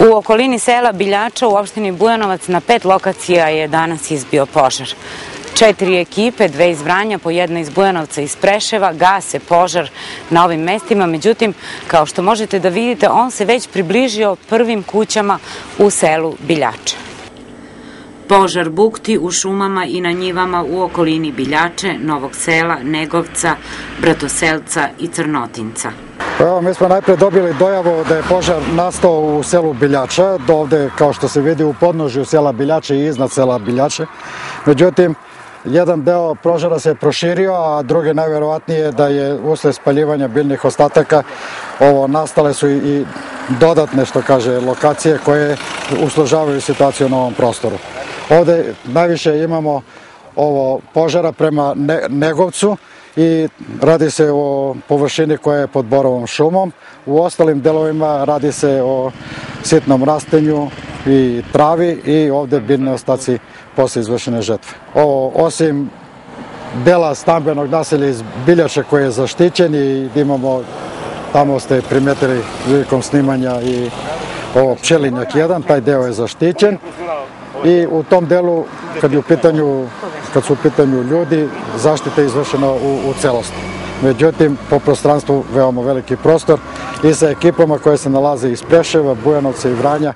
U okolini sela Biljača u opštini Bujanovac na 5 lokacija je danas izbio požar. 4 ekipe, 2 iz Vranja, po jedna iz Bujanovca i iz Preševa, gase požar na ovim mestima. Međutim, kao što možete da vidite, on se već približio prvim kućama u selu Biljača. Požar bukti u šumama i na njivama u okolini Biljače, Novog Sela, Negovca, Bratoselca i Crnotinca. Evo, mi smo najpre dobili dojavu da je požar nastao u selu Biljača, ovde, kao što se vidi, u podnožju sela Biljače i iznad sela Biljače. Međutim, jedan deo požara se proširio, a drugi najverovatnije da je usled spaljivanja biljnih ostataka nastale su i dodatne, što kaže, lokacije koje usložavaju situaciju na ovom prostoru. Ovde najviše imamo požara prema Negovcu i radi se o površini koja je pod borovom šumom. U ostalim delovima radi se o sitnom rastenju i travi i ovde biljni ostaci posle izvršene žetve. Osim dela stambenog naselja iz Biljače koji je zaštićen i imamo, tamo ste primetili prilikom snimanja i pčelinjak 1, taj deo je zaštićen i u tom delu kad su u pitanju ljudi, zaštita je izvršena u celosti. Međutim, po prostranstvu veoma veliki prostor i sa ekipama koje se nalaze iz Preševa, Bujanovca i Vranja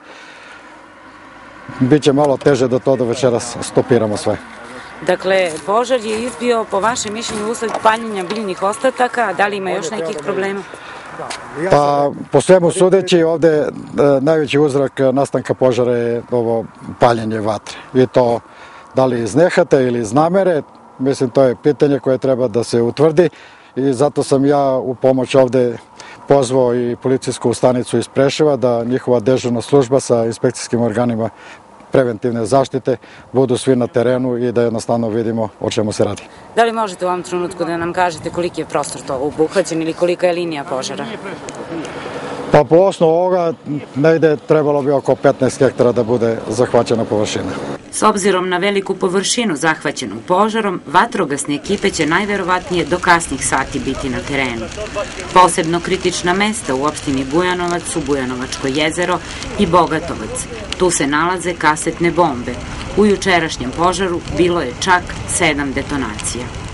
biće malo teže da večeras stopiramo sve. Dakle, požar je izbio, po vašem mišljenju, usled paljenja biljnih ostataka, da li ima još nekih problema? Pa, po svemu sudeći, ovde najveći uzrok nastanka požara je ovo paljenje vatre. I to da li iz nehata ili iz namere, mislim to je pitanje koje treba da se utvrdi i zato sam ja u pomoć ovde pozvao i policijsku stanicu iz Preševa da njihova dežurna služba sa inspekcijskim organima preventivne zaštite budu svi na terenu i da jednostavno vidimo o čemu se radi. Da li možete u ovom trenutku da nam kažete koliki je prostor to obuhvaćen ili kolika je linija požara? Pa po osnovu ovoga negde trebalo bi oko 15 hektara da bude zahvaćena površina. S obzirom na veliku površinu zahvaćenu požarom, vatrogasne ekipe će najverovatnije do kasnih sati biti na terenu. Posebno kritična mesta u opštini Bujanovac su Bujanovačko jezero i Bogatovac. Tu se nalaze kasetne bombe. U jučerašnjem požaru bilo je čak 7 detonacija.